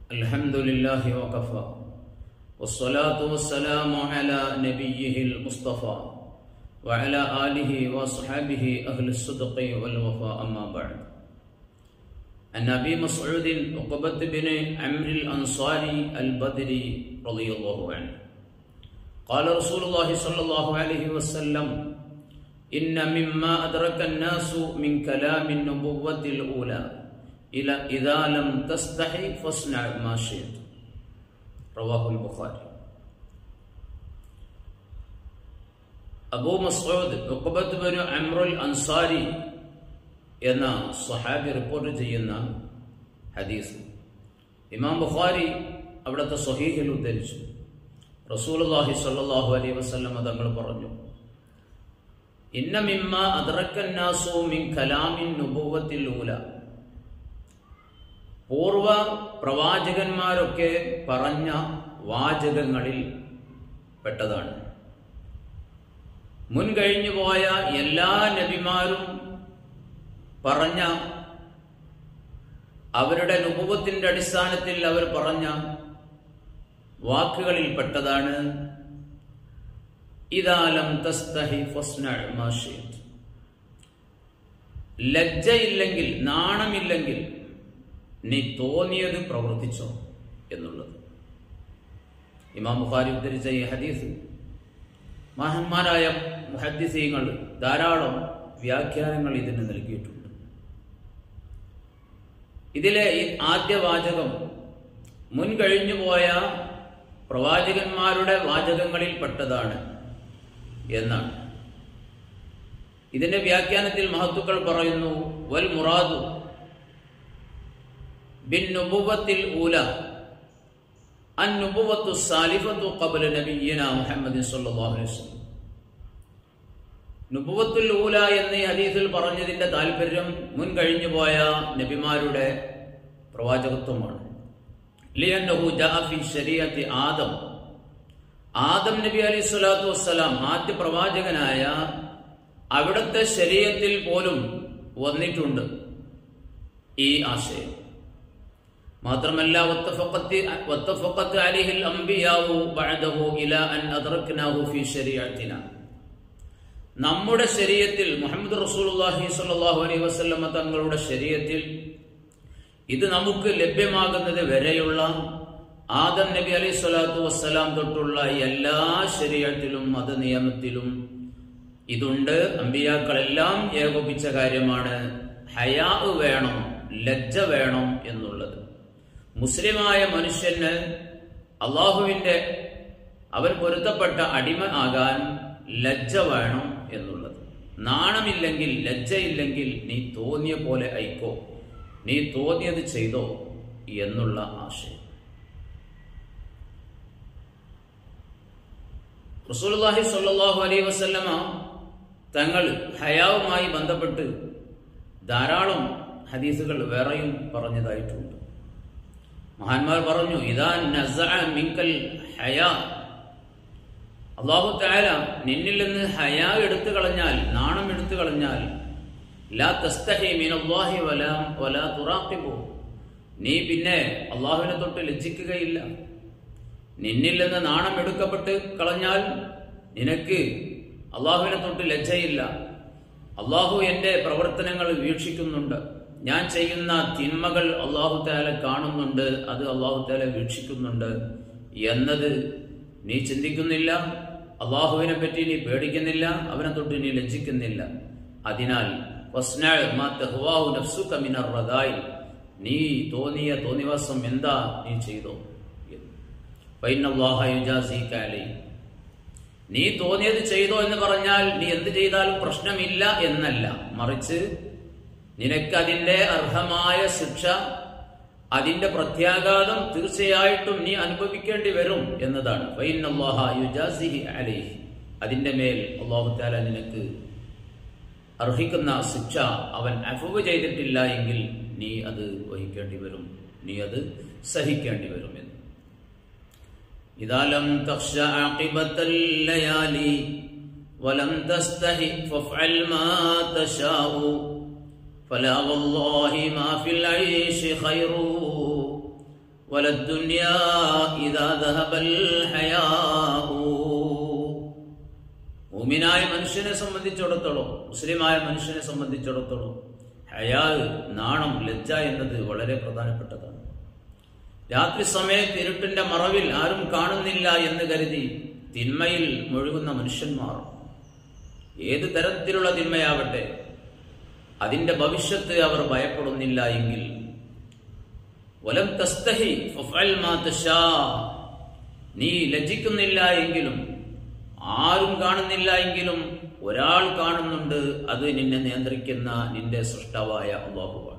الحمد لله وكفى والصلاة والسلام على نبيه المصطفى وعلى آله وصحبه أهل الصدق والوفاء أما بعد. عن أبي مسعود عقبة بن عمرو الأنصاري البدري رضي الله عنه قال رسول الله صلى الله عليه وسلم: إن مما أدرك الناس من كلام النبوة الأولى إذا لم تستحي فاصنع ما شئت. رواه البخاري. Abu Masud Uqbat bin Amrul Ansari എന്ന സ്വഹാബി report ചെയ്യുന്ന ഹദീസ് ഇമാം ബുഖാരി അവിടുത്തെ സ്വഹീഹിൽ ഉദ്ധരിച്ചു. റസൂലുള്ളാഹി സ്വല്ലല്ലാഹു അലൈഹി വസല്ലം തങ്ങൾ പറഞ്ഞു: ഇന്ന മിമ്മാ അദ്റക്കന്നാസു മിൻ കലാമിൻ നുബുവത്തിൽ ഊല, പൂർവ പ്രവാചകന്മാരൊക്കെ പറഞ്ഞ വാചകങ്ങളിൽ പെട്ടതാണ്. മുൻകഴിഞ്ഞു പോയ എല്ലാ നബിമാരും പറഞ്ഞ, അവരുടെ നുബുവത്തിന്റെ അടിസ്ഥാനത്തിൽ അവർ പറഞ്ഞ വാക്കുകളിൽ പെട്ടതാണ് ഇദാ ലം തസ്തഹി ഫസ്ന' മാ ശി'ത. ലജ്ജയില്ലെങ്കിൽ, നാണമില്ലെങ്കിൽ നീ തോന്നിയത് പ്രവർത്തിച്ചോ എന്നുള്ളത്. ഇമാം ബുഖാരി ഉദ്ധരിച്ച ഈ ഹദീസ് മഹാന്മാരായ മുഹദ്ദിസീങ്ങൾ ധാരാളം വ്യാഖ്യാനങ്ങൾ ഇതിന് നൽകിയിട്ടുണ്ട്. ഇതിലെ ഈ ആദ്യ വാചകം മുൻകഴിഞ്ഞു പോയ പ്രവാചകന്മാരുടെ വാചകങ്ങളിൽ പെട്ടതാണ് എന്നാണ്. ഇതിന്റെ വ്യാഖ്യാനത്തിൽ മഹത്തുക്കൾ പറയുന്നു: വൽ മുറാദു ബിൻ നുബുവത്തിൽ ഊല അൻ നുബുവത്തു സാലിഫത്തു ഖബ്ല നബിയ്യിനാ മുഹമ്മദ് സ്വല്ലല്ലാഹു അലൈഹി വസല്ലം. നുബുവത്തുൽ ഊല എന്നീ ഹദീസിൽ പറഞ്ഞതിന്റെ താല്പര്യം മുൻകഴിഞ്ഞു പോയ നബിമാരുടെ പ്രവാചകത്വമാണ്. ലിഅന്നഹു ജാഅ ഫി ശരീഅത്തി ആദം നബി അലൈഹി സ്വലാത്തു വസ്സലാം, ആദ്യ പ്രവാചകനായ അവിടുത്തെ ശരീഅത്തിൽ പോലും വന്നിട്ടുണ്ട് ഈ ആശയം. മാത്രമല്ല വത്തഫഖത്ത് അലൈഹിൽ അംബിയാഉ ബഅദഹു ഇലാ അൻ അദ്റക്നാഹു ഫി ശരീഅത്തിനാ. നമ്മുടെ ശരീഅത്തിൽ, മുഹമ്മദ് റസൂലുള്ളാഹി സ്വല്ലല്ലാഹു അലൈഹി വസല്ലം തങ്ങളുടെ ശരീഅത്തിൽ ഇത് നമുക്ക് ലഭ്യമാകുന്നത് വരെയുള്ള ആദം നബി അലൈഹി സ്വലാത്തു വസ്സലാം തൊട്ടുള്ള എല്ലാ ശരീഅത്തിലും മതനിയമത്തിലും ഇതുണ്ട്. അമ്പിയാക്കളെല്ലാം ഏകോപിച്ച കാര്യമാണ് ഹയാ വേണം, ലജ്ജ വേണം എന്നുള്ളത്. മുസ്ലിമായ മനുഷ്യന് അള്ളാഹുവിന്റെ അവൻ പൊരുത്തപ്പെട്ട അടിമ ആകാൻ ലജ്ജ വേണം എന്നുള്ളത്. നാണമില്ലെങ്കിൽ, ലജ്ജയില്ലെങ്കിൽ നീ തോന്നിയ പോലെ ആയിക്കോ, നീ തോന്നിയത് ചെയ്തോ എന്നുള്ള ആശയം. റസൂലുള്ളാഹി സ്വല്ലല്ലാഹു അലൈഹി വസല്ലമ തങ്ങൾ ഹയാവുമായി ബന്ധപ്പെട്ട് ധാരാളം ഹദീസുകൾ വേറെയും പറഞ്ഞതായിട്ടുണ്ട്. മഹാന്മാർ പറഞ്ഞു: ഇദാ നസഅ മിൻകൽ ഹയാ, അല്ലാഹു തആല നിന്നിൽ നിന്ന് ഹയാ എടുത്തു കളഞ്ഞാൽ, നാണം എടുത്തു കളഞ്ഞാൽ, ലാ തസ്തഹി മിനല്ലാഹി വലാ തുറാഖിബു, നീ പിന്നെ അള്ളാഹുവിനെ തൊട്ട് ലജ്ജിക്കുകയില്ല. നിന്നിൽ നിന്ന് നാണം എടുക്കപ്പെട്ട് കളഞ്ഞാൽ നിനക്ക് അള്ളാഹുവിനെ തൊട്ട് ലജ്ജയില്ല. അള്ളാഹു എന്റെ പ്രവർത്തനങ്ങൾ വീക്ഷിക്കുന്നുണ്ട്, ഞാൻ ചെയ്യുന്ന തിന്മകൾ അള്ളാഹു തആല കാണുന്നുണ്ട്, അത് അള്ളാഹു തആല വീക്ഷിക്കുന്നുണ്ട് എന്നത് നീ ചിന്തിക്കുന്നില്ല. അള്ളാഹുവിനെ പറ്റി നീ പേടിക്കുന്നില്ല, അവനെ തൊട്ട് നീ ലജ്ജിക്കുന്നില്ല. അതിനാൽ നീ തോന്നിയ തോന്നിവാസം എന്താ നീ ചെയ്തോ. നീ തോന്നിയത് ചെയ്തോ എന്ന് പറഞ്ഞാൽ നീ എന്ത് ചെയ്താലും പ്രശ്നമില്ല എന്നല്ല, മറിച്ച് നിനക്ക് അതിന്റെ അർഹമായ ശിക്ഷ, അതിന്റെ പ്രത്യാഘാതം തീർച്ചയായിട്ടും നീ അനുഭവിക്കേണ്ടി വരും എന്നതാണ്. അതിന്റെ മേൽ അല്ലാഹു തആല നിനക്ക് അർഹിക്കുന്ന ശിക്ഷ അവൻ അഫ്വ് ചെയ്തിട്ടില്ല എങ്കിൽ നീ അത് വഹിക്കേണ്ടി വരും, നീ അത് സഹിക്കേണ്ടി വരും എന്ന്. ഇദാ ലം തഖ്ശ ആഖിബത്തൽ ലയാലി വലം തസ്തഹി ഫഫഅൽ മാ തശാഉ ഫലാ വല്ലാഹി മാ ഫിൽ ഐശി ഖൈറു വലദ്ദുനിയാ ഇദാ ദഹബൽ ഹയാഉ. മുഅ്മിനായ മനുഷ്യനെ സംബന്ധിച്ചിടത്തോളം, മുസ്ലിമായ മനുഷ്യനെ സംബന്ധിച്ചിടത്തോളം ഹയാ, നാണം, ലജ്ജ എന്നത് വളരെ പ്രധാനപ്പെട്ടതാണ്. രാത്രി സമയത്ത് ഇരുട്ടിന്റെ മറവിൽ ആരും കാണുന്നില്ല എന്ന് കരുതി തിന്മയിൽ മുഴുകുന്ന മനുഷ്യന്മാർ, ഏത് തരത്തിലുള്ള തിന്മയാവട്ടെ, അതിന്റെ ഭവിഷ്യത്ത് അവർ ഭയപ്പെടുന്നില്ല എങ്കിൽ, വലം തസ്തഹി ഫഫഅൽ മാ തശാ, നീ ലജ്ജിക്കുന്നില്ല എങ്കിലും, ആരും കാണുന്നില്ല എങ്കിലും ഒരാൾ കാണുന്നുണ്ട്, അത് നിന്നെ നിയന്ത്രിക്കുന്ന നിന്റെ സൃഷ്ടാവായ അല്ലാഹുവാണ്.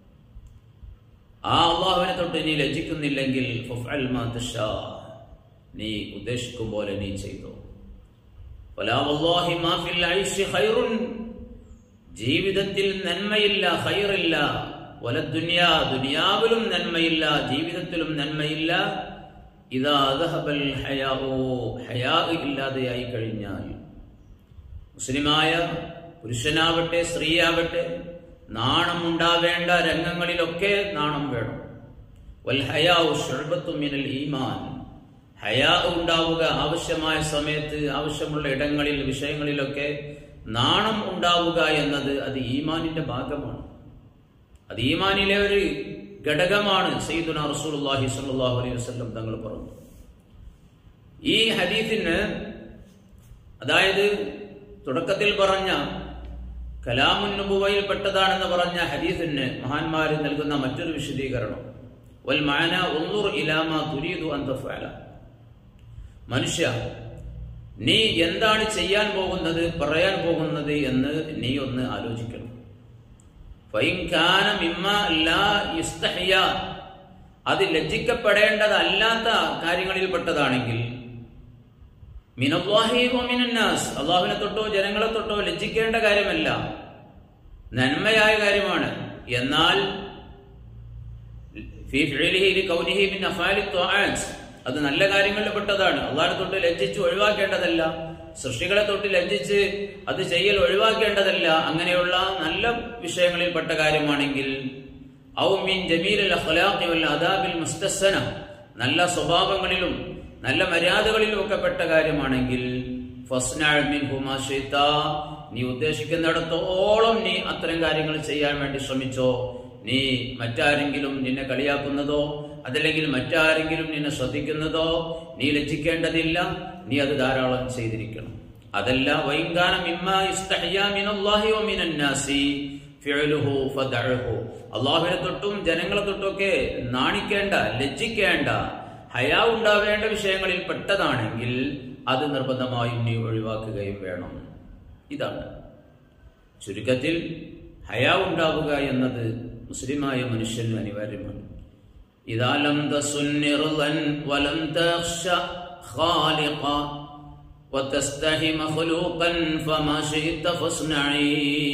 ആ അല്ലാഹുവിനെ തൊട്ട് നീ ലജ്ജിക്കുന്നില്ലെങ്കിൽ ഫഫഅൽ മാ തശാ, നീ ഉദ്ദേശിക്കും പോലെ നീ ചെയ്തോ. വലാ വല്ലാഹി മാ ഫിൽ ഐശി ഖൈറുൻ, ജീവിതത്തിൽ നന്മയില്ല, ഖൈറില്ല. വലദ്ദുനിയാ, ദുനിയാവിലും നന്മയില്ല, ജീവിതത്തിലും നന്മയില്ല. ഇദാ ദഹബൽ ഹയാഉ, ഹയാ ഇല്ലാതെയായി കഴിഞ്ഞാൽ. മുസ്ലിമായ പുരുഷനാവട്ടെ സ്ത്രീയാവട്ടെ, നാണം ഉണ്ടാവേണ്ട രംഗങ്ങളിലൊക്കെ നാണം വേണം. വൽ ഹയാഉ ശുഅബത്തും മിനൽ ഈമാൻ, ഹയാ ഉണ്ടാവുക ആവശ്യമായ സമയത്ത്, ആവശ്യമുള്ള ഇടങ്ങളിൽ, വിഷയങ്ങളിലൊക്കെ നാണം ഉണ്ടാവുക എന്നത് അത് ഈമാനിന്റെ ഭാഗമാണ്, അത് ഈമാനിലെ ഒരു ഘടകമാണ്. സയ്യിദുനാ റസൂലുള്ളാഹി സ്വല്ലല്ലാഹു അലൈഹി വസല്ലം തങ്ങൾ പറഞ്ഞു. ഈ ഹദീസിന്, അതായത് തുടക്കത്തിൽ പറഞ്ഞ കലാമുൻ നുബുവയിൽ പെട്ടതാണെന്ന് പറഞ്ഞ ഹദീസിന് മഹാന്മാർ നൽകുന്ന മറ്റൊരു വിശദീകരണം, വൽ മഅന ഉൻദുർ ഇലാ മാ തുരീദു അൻ തഫഅല, മനുഷ്യ, നീ എന്താണ് ചെയ്യാൻ പോകുന്നത്, പറയാൻ പോകുന്നത് എന്ന് നീ ഒന്ന് ആലോചിക്കണം. ഫഇൻ കാന മിമ്മാ ലാ യുസ്തഹിയ, അത് ലജ്ജിക്കപ്പെടേണ്ടതല്ലാത്ത കാര്യങ്ങളിൽപ്പെട്ടതാണെങ്കിൽ, മിനല്ലാഹി വ മിനന്നാസ്, അല്ലാഹുവിനെ തൊട്ടോ ജനങ്ങളെ തൊട്ടോ ലജ്ജിക്കേണ്ട കാര്യമല്ല, നന്മയായ കാര്യമാണ്. എന്നാൽ ഫീ ഫിഅലിഹി ലികൗനിഹി മിൻ അഫ്ആലി ത്വാഅത്ത്, അത് നല്ല കാര്യങ്ങളിൽ പെട്ടതാണ്. അല്ലാഹുവിനെ തൊട്ട് ലജ്ജിച്ച് ഒഴിവാക്കേണ്ടതല്ല, സൃഷ്ടികളെ തൊട്ട് ലജ്ജിച്ച് അത് ചെയ്യൽ ഒഴിവാക്കേണ്ടതല്ല. അങ്ങനെയുള്ള നല്ല വിഷയങ്ങളിൽപ്പെട്ട കാര്യമാണെങ്കിൽ, ഔ മിൻ ജമീലിൽ അഖ്ലാഖി വൽ അദാബിൽ മുസ്തസ്സന, നല്ല സ്വഭാവങ്ങളിലും നല്ല മര്യാദകളിലും ഒക്കെ പെട്ട കാര്യമാണെങ്കിൽ, ഫസ്നഅ മിൻഹു മാ ശൈതാ, നീ ഉദ്ദേശിക്കുന്നിടത്തോളം നീ അത്തരം കാര്യങ്ങൾ ചെയ്യാൻ വേണ്ടി ശ്രമിച്ചോ. നീ മറ്റാരെങ്കിലും നിന്നെ കളിയാക്കുന്നതോ അതല്ലെങ്കിൽ മറ്റാരെങ്കിലും നിന്നെ ശ്രദ്ധിക്കുന്നതോ നീ ലജ്ജിക്കേണ്ടതില്ല, നീ അത് ധാരാളം ചെയ്തിരിക്കണം. അതല്ല, വൈങ്കാന മിമ്മാ യുസ്തഹിയാ മിനല്ലാഹി വ മിനന്നാസി ഫിഅലുഹു ഫദഅഹു, അല്ലാഹുവിനെ തൊട്ടും ജനങ്ങളെ തൊട്ടൊക്കെ നാണിക്കേണ്ട, ലജ്ജിക്കേണ്ട, ഹയാ ഉണ്ടാവേണ്ട വിഷയങ്ങളിൽ പെട്ടതാണെങ്കിൽ അത് നിർബന്ധമായും നീ ഒഴിവാക്കുകയും വേണം. ഇതാണ് ചുരുക്കത്തിൽ ഹയാ ഉണ്ടാവുക എന്നത് മുസ്ലിമായ മനുഷ്യന് അനിവാര്യമാണ്. ഇദാ ലം തസുന്നിർലൻ വലം തഖ്ശ ഖാലിഖ വതസ്തഹി മഖ്ലൂഖൻ ഫമാ ശിഇത ഫസ്നഈ.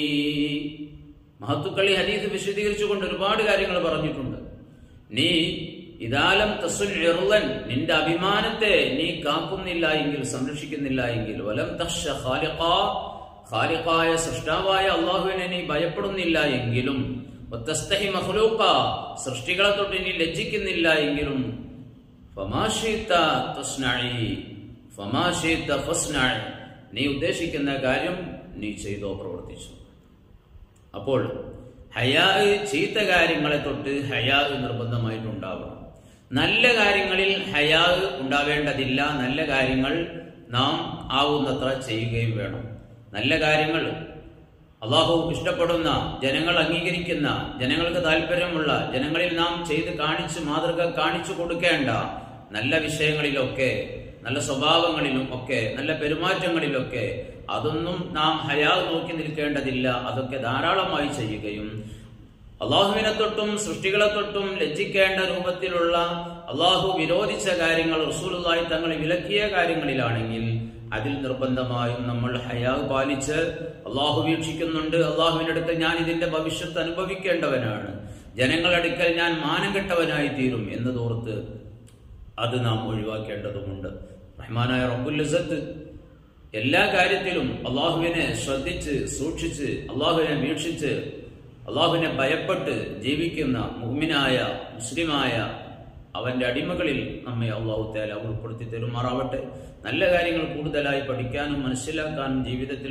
മഹത്തുക്കൾ ഈ ഹദീസ് വിശദീകരിച്ചുകൊണ്ട് ഒരുപാട് കാര്യങ്ങൾ പറഞ്ഞിട്ടുണ്ട്. നീ ഇദാലം തസുൻ ഇർലൻ, നിന്റെ അഭിമാനത്തെ നീ കാക്കുന്നില്ല എങ്കിൽ, സംരക്ഷിക്കുന്നില്ല എങ്കിൽ, വലം തഖ്ശ ഖാലിഖ, ഖാലിഖായ സൃഷ്ടാവായ അല്ലാഹുവിനെ നീ ഭയപ്പെടുന്നില്ല എങ്കിലും, വതസ്തഹി മഖ്ലൂഖ, സൃഷ്ടികളെ തൊട്ട് നീ ലജ്ജിക്കുന്നില്ല എങ്കിലും, ഫമാ ശിഇത തസ്നഈ ഫമാ ശിഇത ഫസ്നഈ, നീ ഉദ്ദേശിക്കുന്ന കാര്യം നീ ചെയ്തോ, പ്രവർത്തിച്ചു. അപ്പോൾ ഹയാ, ചീത്ത കാര്യങ്ങളെ തൊട്ട് ഹയാ നിർബന്ധമായിട്ടുണ്ടാവണം. നല്ല കാര്യങ്ങളിൽ ഹയാ ഉണ്ടാവേണ്ടതില്ല. നല്ല കാര്യങ്ങൾ നാം ആവുന്നത്ര ചെയ്യുകയും വേണം. നല്ല കാര്യങ്ങൾ അല്ലാഹു ഇഷ്ടപ്പെടുന്ന, ജനങ്ങൾ അംഗീകരിക്കുന്ന, ജനങ്ങൾക്ക് താല്പര്യമുള്ള, ജനങ്ങളിൽ നാം ചെയ്ത് കാണിച്ച് മാതൃക കാണിച്ചു കൊടുക്കേണ്ട നല്ല വിഷയങ്ങളിലൊക്കെ, നല്ല സ്വഭാവങ്ങളിലും ഒക്കെ, നല്ല പെരുമാറ്റങ്ങളിലൊക്കെ അതൊന്നും നാം ഹയാ നോക്കി നിൽക്കേണ്ടതില്ല. അതൊക്കെ ധാരാളമായി ചെയ്യുകയും അള്ളാഹുവിനെ തൊട്ടും സൃഷ്ടികളെ തൊട്ടും ലജ്ജിക്കേണ്ട രൂപത്തിലുള്ള അള്ളാഹു വിരോധിച്ച കാര്യങ്ങൾ, റസൂലുള്ളാഹി തങ്ങൾ വിലക്കിയ കാര്യങ്ങളിലാണെങ്കിൽ അതിൽ നിർബന്ധമായും നമ്മൾ ഹയാ പാലിച്ച്, അള്ളാഹു വീക്ഷിക്കുന്നുണ്ട്, അള്ളാഹുവിന്റെ അടുക്കൽ ഞാൻ ഇതിന്റെ ഭവിഷ്യത്ത് അനുഭവിക്കേണ്ടവനാണ്, ജനങ്ങളുടെ അടുക്കൽ ഞാൻ മാനം കെട്ടവനായി തീരും എന്നതോർത്ത് അത് നാം ഒഴിവാക്കേണ്ടതുമുണ്ട്. റഹ്മാനായ റബ്ബുൽ ഇസ്സത്ത് എല്ലാ കാര്യത്തിലും അള്ളാഹുവിനെ ശ്രദ്ധിച്ച് സൂക്ഷിച്ച്, അള്ളാഹുവിനെ വീക്ഷിച്ച്, അള്ളാഹുവിനെ ഭയപ്പെട്ട് ജീവിക്കുന്ന മുഅ്മിനായ മുസ്ലിമായ അവൻ്റെ അടിമകളിൽ നമ്മെ അല്ലാഹു തആല ഉൾപ്പെടുത്തി തരുമാറാവട്ടെ. നല്ല കാര്യങ്ങൾ കൂടുതലായി പഠിക്കാനും മനസ്സിലാക്കാനും ജീവിതത്തിൽ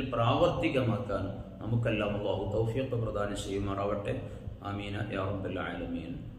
പ്രാവർത്തികമാക്കാനും നമുക്കെല്ലാം അല്ലാഹു തൗഫീഖ് പ്രദാനം ചെയ്യുമാറാവട്ടെ. ആമീൻ യാ റബ്ബൽ ആലമീൻ.